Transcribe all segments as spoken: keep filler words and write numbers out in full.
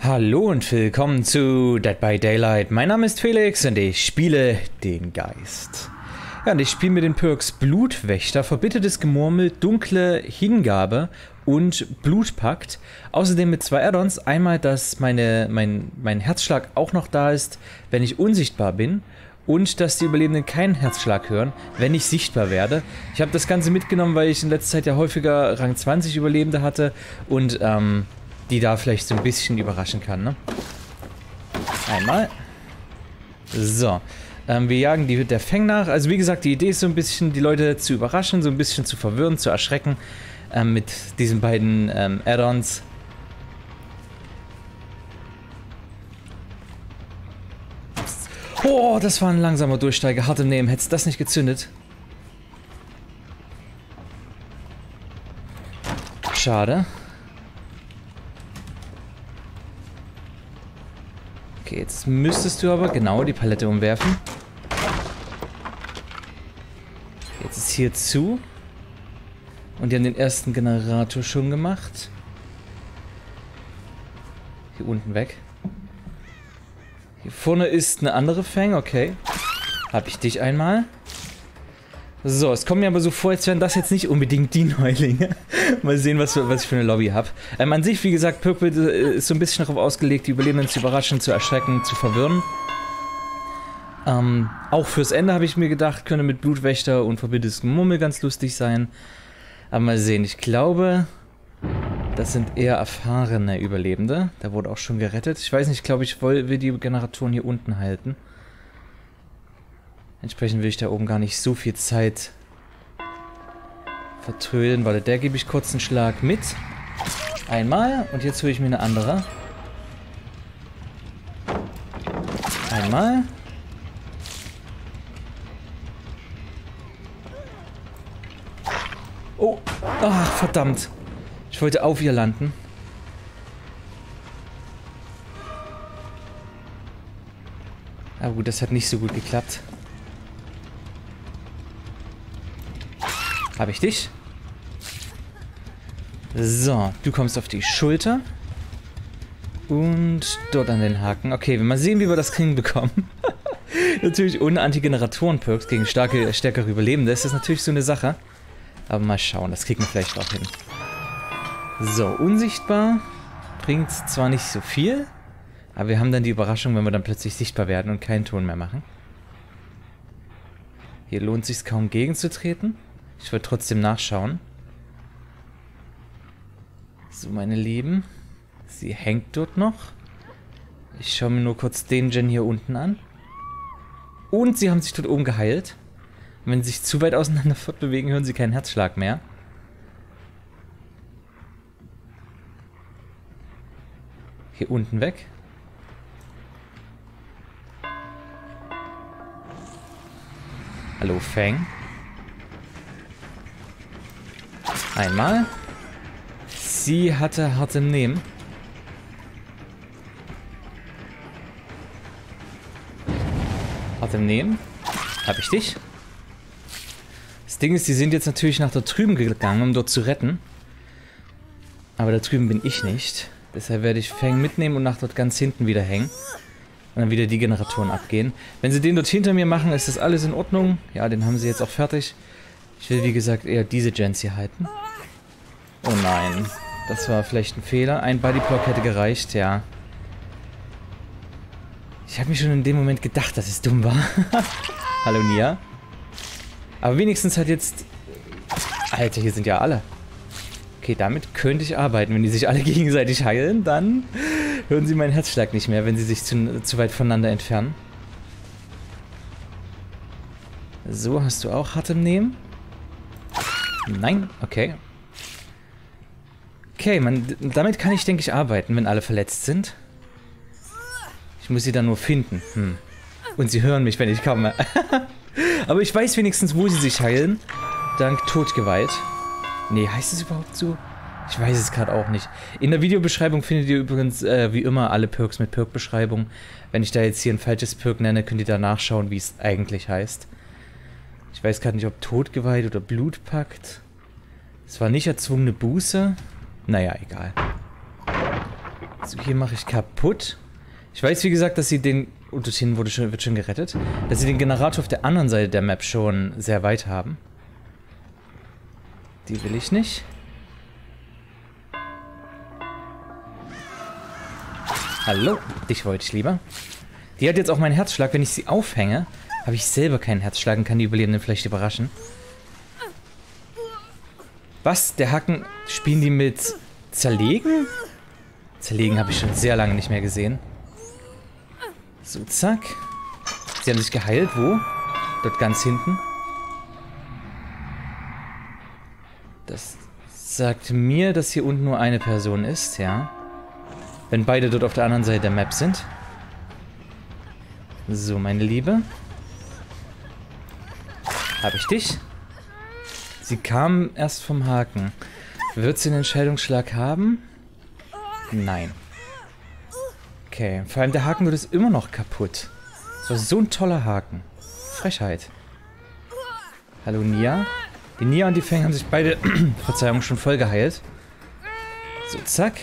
Hallo und willkommen zu Dead by Daylight. Mein Name ist Felix und ich spiele den Geist. Ja, und ich spiele mit den Perks Blutwächter, verbittertes Gemurmel, dunkle Hingabe und Blutpakt. Außerdem mit zwei Add-ons. Einmal, dass meine, mein, mein Herzschlag auch noch da ist, wenn ich unsichtbar bin. Und dass die Überlebenden keinen Herzschlag hören, wenn ich sichtbar werde. Ich habe das Ganze mitgenommen, weil ich in letzter Zeit ja häufiger Rang zwanzig Überlebende hatte. Und, ähm... die da vielleicht so ein bisschen überraschen kann, ne? Einmal. So. Ähm, wir jagen die, der Feng nach. Also wie gesagt, die Idee ist so ein bisschen, die Leute zu überraschen, so ein bisschen zu verwirren, zu erschrecken. Ähm, mit diesen beiden ähm, Add-ons. Oh, das war ein langsamer Durchsteiger. Hart im Nehmen. Hättest das nicht gezündet? Schade. Okay, jetzt müsstest du aber genau die Palette umwerfen. Jetzt ist hier zu. Und die haben den ersten Generator schon gemacht. Hier unten weg. Hier vorne ist eine andere Fang, okay. Habe ich dich einmal. So, es kommt mir aber so vor, als wären das jetzt nicht unbedingt die Neulinge. Mal sehen, was, was ich für eine Lobby habe. Ähm, an sich, wie gesagt, Purple ist so ein bisschen darauf ausgelegt, die Überlebenden zu überraschen, zu erschrecken, zu verwirren. Ähm, auch fürs Ende habe ich mir gedacht, könnte mit Blutwächter und verbittertes Gemurmel ganz lustig sein. Aber mal sehen, ich glaube, das sind eher erfahrene Überlebende. Da wurde auch schon gerettet. Ich weiß nicht, ich glaube, ich will die Generatoren hier unten halten. Entsprechend will ich da oben gar nicht so viel Zeit vertrödeln. Warte, der gebe ich kurz einen Schlag mit. Einmal. Und jetzt hole ich mir eine andere. Einmal. Oh. Ach, verdammt. Ich wollte auf ihr landen. Aber gut, das hat nicht so gut geklappt. Habe ich dich? So, du kommst auf die Schulter. Und dort an den Haken. Okay, mal sehen, wie wir das hinbekommen. Natürlich ohne Antigeneratoren-Perks gegen starke, stärkere Überlebende. Das ist natürlich so eine Sache. Aber mal schauen, das kriegen wir vielleicht auch hin. So, unsichtbar bringt zwar nicht so viel, aber wir haben dann die Überraschung, wenn wir dann plötzlich sichtbar werden und keinen Ton mehr machen. Hier lohnt es sich kaum gegenzutreten. Ich würde trotzdem nachschauen. So, meine Lieben. Sie hängt dort noch. Ich schaue mir nur kurz den Gen hier unten an. Und sie haben sich dort oben geheilt. Und wenn sie sich zu weit auseinander fortbewegen, hören sie keinen Herzschlag mehr. Hier unten weg. Hallo, Fang. Einmal. Sie hatte hart im Nehmen. Hart im Nehmen. Hab ich dich? Das Ding ist, die sind jetzt natürlich nach da drüben gegangen, um dort zu retten. Aber da drüben bin ich nicht. Deshalb werde ich Fang mitnehmen und nach dort ganz hinten wieder hängen. Und dann wieder die Generatoren abgehen. Wenn sie den dort hinter mir machen, ist das alles in Ordnung. Ja, den haben sie jetzt auch fertig. Ich will, wie gesagt, eher diese Gens hier halten. Oh nein. Das war vielleicht ein Fehler. Ein Bodyblock hätte gereicht, ja. Ich habe mir schon in dem Moment gedacht, dass es dumm war. Hallo, Nia. Aber wenigstens hat jetzt... Alter, hier sind ja alle. Okay, damit könnte ich arbeiten. Wenn die sich alle gegenseitig heilen, dann hören sie meinen Herzschlag nicht mehr, wenn sie sich zu, zu weit voneinander entfernen. So, hast du auch hart im Nehmen? Nein? Okay. Okay, man, damit kann ich, denke ich, arbeiten, wenn alle verletzt sind. Ich muss sie dann nur finden. Hm. Und sie hören mich, wenn ich komme. Aber ich weiß wenigstens, wo sie sich heilen. Dank Todgewalt. Nee, heißt es überhaupt so? Ich weiß es gerade auch nicht. In der Videobeschreibung findet ihr übrigens, äh, wie immer, alle Perks mit Perk-Beschreibung. Wenn ich da jetzt hier ein falsches Perk nenne, könnt ihr da nachschauen, wie es eigentlich heißt. Ich weiß gerade nicht, ob Todgewalt oder Blutpakt. Es war nicht erzwungene Buße. Naja, egal. So, hier mache ich kaputt. Ich weiß, wie gesagt, dass sie den... Und das hin wurde schon, wird schon gerettet. Dass sie den Generator auf der anderen Seite der Map schon sehr weit haben. Die will ich nicht. Hallo, dich wollte ich lieber. Die hat jetzt auch meinen Herzschlag. Wenn ich sie aufhänge, habe ich selber keinen Herzschlag und kann die Überlebenden vielleicht überraschen. Was? Der Haken... Spielen die mit Zerlegen? Zerlegen habe ich schon sehr lange nicht mehr gesehen. So, zack. Sie haben sich geheilt. Wo? Dort ganz hinten. Das sagt mir, dass hier unten nur eine Person ist, ja. Wenn beide dort auf der anderen Seite der Map sind. So, meine Liebe. Habe ich dich? Sie kam erst vom Haken. Wird sie einen Entscheidungsschlag haben? Nein. Okay, vor allem der Haken wird es immer noch kaputt. Das war so ein toller Haken. Frechheit. Hallo Nia. Die Nia und die Feng haben sich beide, Verzeihung, schon voll geheilt. So, zack.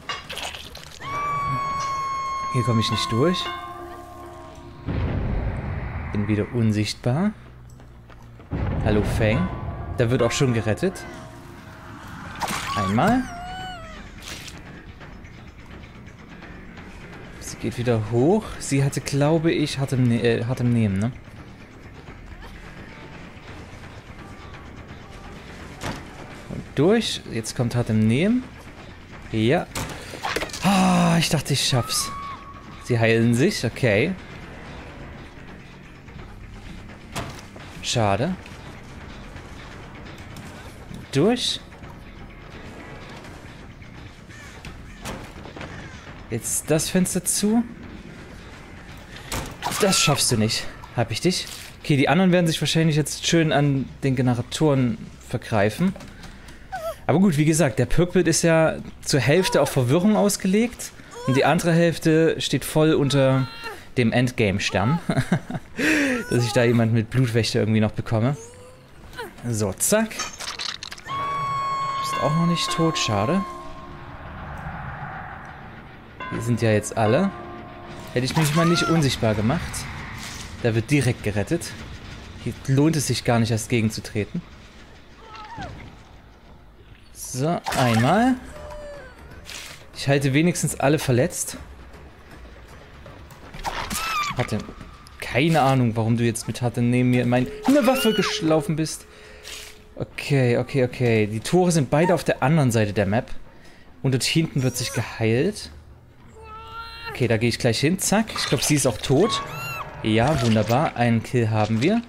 Hier komme ich nicht durch. Bin wieder unsichtbar. Hallo Feng. Da wird auch schon gerettet. Einmal. Sie geht wieder hoch. Sie hatte, glaube ich, hart im, ne äh, hart im Nehmen, ne? Und durch. Jetzt kommt hart im Nehmen. Ja. Ah, ich dachte, ich schaff's. Sie heilen sich, okay. Schade. Durch. Jetzt das Fenster zu. Das schaffst du nicht. Hab ich dich. Okay, die anderen werden sich wahrscheinlich jetzt schön an den Generatoren vergreifen. Aber gut, wie gesagt, der Perkbild ist ja zur Hälfte auf Verwirrung ausgelegt. Und die andere Hälfte steht voll unter dem Endgame-Stern. Dass ich da jemand mit Blutwächter irgendwie noch bekomme. So, zack. Ist auch noch nicht tot, schade. Hier sind ja jetzt alle. Hätte ich mich mal nicht unsichtbar gemacht. Da wird direkt gerettet. Hier lohnt es sich gar nicht, erst gegenzutreten. So, einmal. Ich halte wenigstens alle verletzt. Hatte keine Ahnung, warum du jetzt mit Hatte neben mir in meine Waffe gelaufen bist. Okay, okay, okay. Die Tore sind beide auf der anderen Seite der Map. Und dort hinten wird sich geheilt. Okay, da gehe ich gleich hin. Zack. Ich glaube, sie ist auch tot. Ja, wunderbar. Einen Kill haben wir.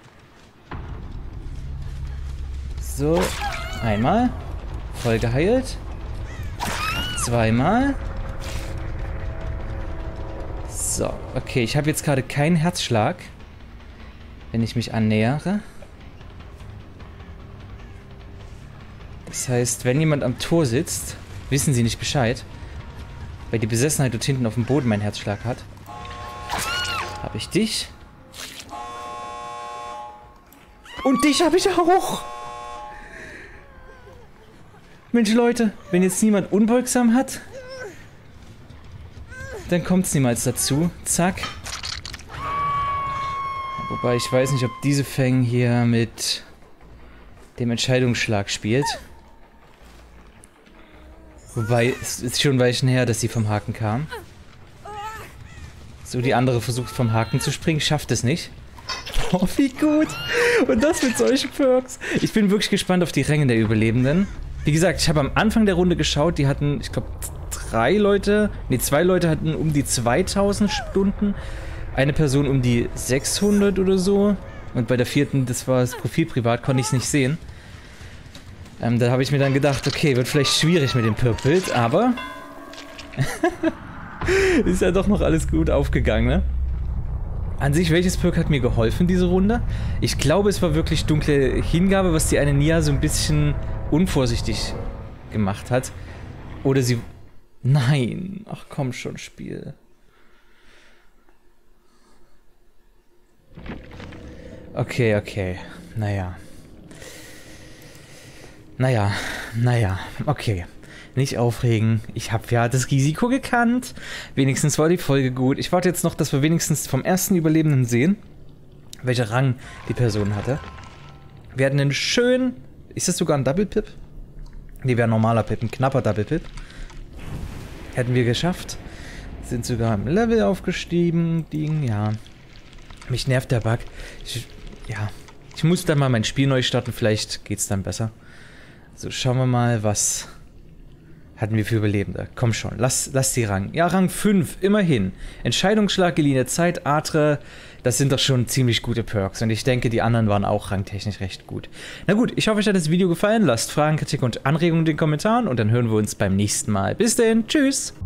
So. Einmal. Voll geheilt. Zweimal. So. Okay, ich habe jetzt gerade keinen Herzschlag. Wenn ich mich annähere. Das heißt, wenn jemand am Tor sitzt, wissen sie nicht Bescheid. Weil die Besessenheit dort hinten auf dem Boden meinen Herzschlag hat. Habe ich dich. Und dich habe ich auch. Mensch, Leute, wenn jetzt niemand unbeugsam hat, dann kommt es niemals dazu. Zack. Wobei ich weiß nicht, ob diese Feng hier mit dem Entscheidungsschlag spielt. Wobei, es ist schon ein Weilchen her, dass sie vom Haken kam. So, die andere versucht vom Haken zu springen, schafft es nicht. Oh, wie gut. Und das mit solchen Perks. Ich bin wirklich gespannt auf die Ränge der Überlebenden. Wie gesagt, ich habe am Anfang der Runde geschaut, die hatten, ich glaube, drei Leute, nee, zwei Leute hatten um die zweitausend Stunden. Eine Person um die sechshundert oder so. Und bei der vierten, das war das Profil privat, konnte ich es nicht sehen. Ähm, da habe ich mir dann gedacht, okay, wird vielleicht schwierig mit dem Perkbild, aber ist ja doch noch alles gut aufgegangen, ne? An sich, welches Perk hat mir geholfen, diese Runde? Ich glaube, es war wirklich dunkle Hingabe, was die eine Nia so ein bisschen unvorsichtig gemacht hat. Oder sie... Nein! Ach komm schon, Spiel. Okay, okay. Naja. Naja, naja, okay. Nicht aufregen. Ich habe ja das Risiko gekannt. Wenigstens war die Folge gut. Ich warte jetzt noch, dass wir wenigstens vom ersten Überlebenden sehen, welcher Rang die Person hatte. Wir hatten einen schönen... Ist das sogar ein Double Pip? Ne, wäre ein normaler Pip. Ein knapper Double Pip. Hätten wir geschafft. Sind sogar im Level aufgestiegen. Ding, ja. Mich nervt der Bug. Ich, ja. Ich muss dann mal mein Spiel neu starten. Vielleicht geht's dann besser. So, schauen wir mal, was... hatten wir für Überlebende. Komm schon, lass, lass die Rang. Ja, Rang fünf, immerhin. Entscheidungsschlag, geliehene Zeit, Atre, das sind doch schon ziemlich gute Perks. Und ich denke, die anderen waren auch rangtechnisch recht gut. Na gut, ich hoffe, euch hat das Video gefallen. Lasst Fragen, Kritik und Anregungen in den Kommentaren und dann hören wir uns beim nächsten Mal. Bis denn, tschüss!